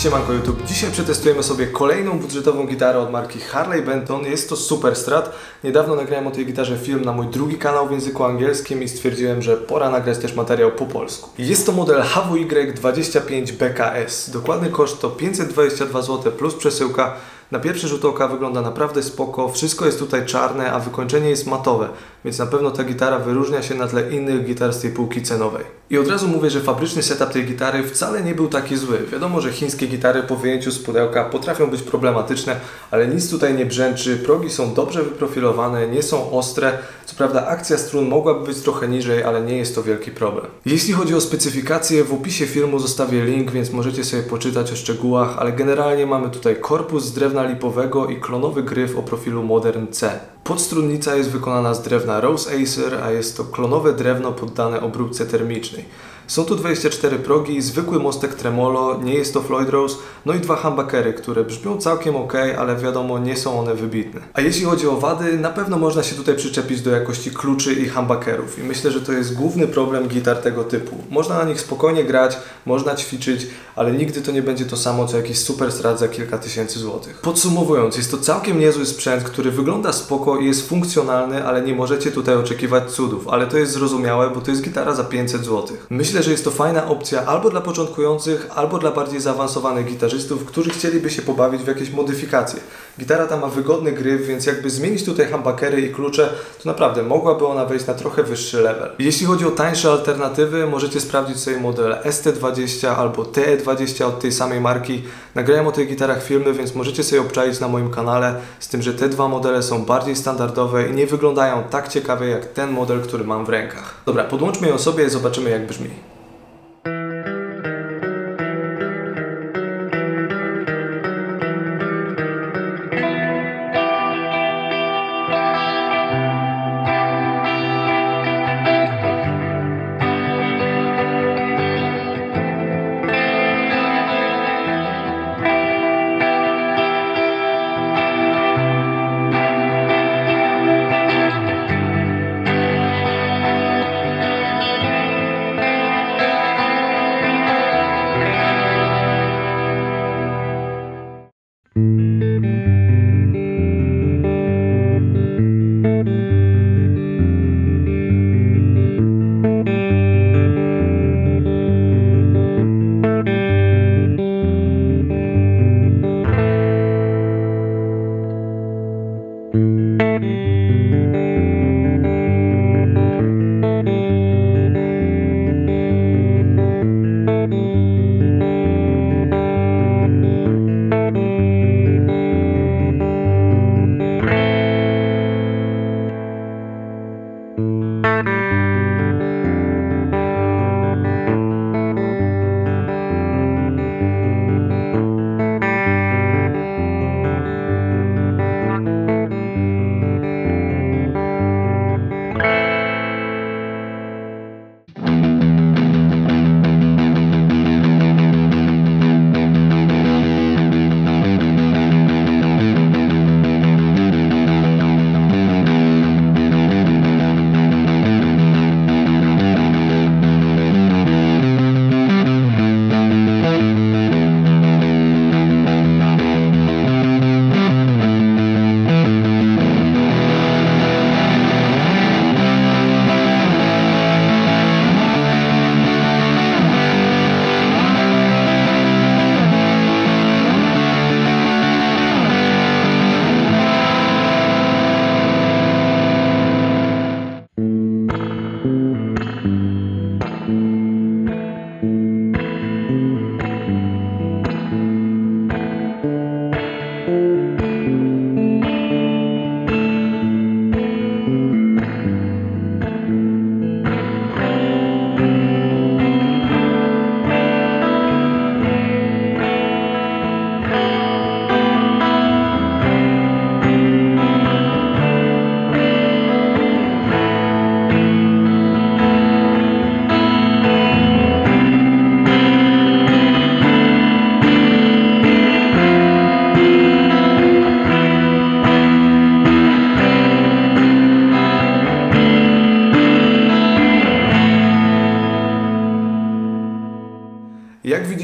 Siemanko YouTube. Dzisiaj przetestujemy sobie kolejną budżetową gitarę od marki Harley Benton. Jest to Superstrat. Niedawno nagrałem o tej gitarze film na mój drugi kanał w języku angielskim i stwierdziłem, że pora nagrać też materiał po polsku. Jest to model HWY25BKS. Dokładny koszt to 522 zł plus przesyłka. Na pierwszy rzut oka wygląda naprawdę spoko, wszystko jest tutaj czarne, a wykończenie jest matowe, więc na pewno ta gitara wyróżnia się na tle innych gitar z tej półki cenowej. I od razu mówię, że fabryczny setup tej gitary wcale nie był taki zły. Wiadomo, że chińskie gitary po wyjęciu z pudełka potrafią być problematyczne, ale nic tutaj nie brzęczy, progi są dobrze wyprofilowane, nie są ostre. Co prawda akcja strun mogłaby być trochę niżej, ale nie jest to wielki problem. Jeśli chodzi o specyfikacje, w opisie filmu zostawię link, więc możecie sobie poczytać o szczegółach, ale generalnie mamy tutaj korpus z drewna lipowego i klonowy gryf o profilu Modern C. Podstrunnica jest wykonana z drewna Rose Acer, a jest to klonowe drewno poddane obróbce termicznej. Są tu 24 progi, zwykły mostek tremolo, nie jest to Floyd Rose, no i dwa humbuckery, które brzmią całkiem ok, ale wiadomo, nie są one wybitne. A jeśli chodzi o wady, na pewno można się tutaj przyczepić do jakości kluczy i humbuckerów i myślę, że to jest główny problem gitar tego typu. Można na nich spokojnie grać, można ćwiczyć, ale nigdy to nie będzie to samo co jakiś Superstrat za kilka tysięcy złotych. Podsumowując, jest to całkiem niezły sprzęt, który wygląda spoko i jest funkcjonalny, ale nie możecie tutaj oczekiwać cudów, ale to jest zrozumiałe, bo to jest gitara za 500 zł. Myślę, że jest to fajna opcja albo dla początkujących, albo dla bardziej zaawansowanych gitarzystów, którzy chcieliby się pobawić w jakieś modyfikacje. Gitara ta ma wygodny gryf, więc jakby zmienić tutaj humbuckery i klucze, to naprawdę mogłaby ona wejść na trochę wyższy level. Jeśli chodzi o tańsze alternatywy, możecie sprawdzić sobie model ST20 albo TE20 od tej samej marki. Nagrałem o tych gitarach filmy, więc możecie sobie obczaić na moim kanale, z tym, że te dwa modele są bardziej standardowe i nie wyglądają tak ciekawie jak ten model, który mam w rękach. Dobra, podłączmy ją sobie i zobaczymy, jak brzmi.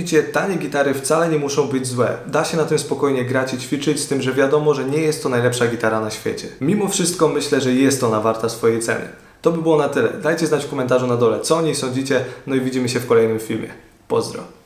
widzicie, tanie gitary wcale nie muszą być złe. Da się na tym spokojnie grać i ćwiczyć, z tym, że wiadomo, że nie jest to najlepsza gitara na świecie. Mimo wszystko myślę, że jest ona warta swojej ceny. To by było na tyle. Dajcie znać w komentarzu na dole, co o niej sądzicie, no i widzimy się w kolejnym filmie. Pozdro!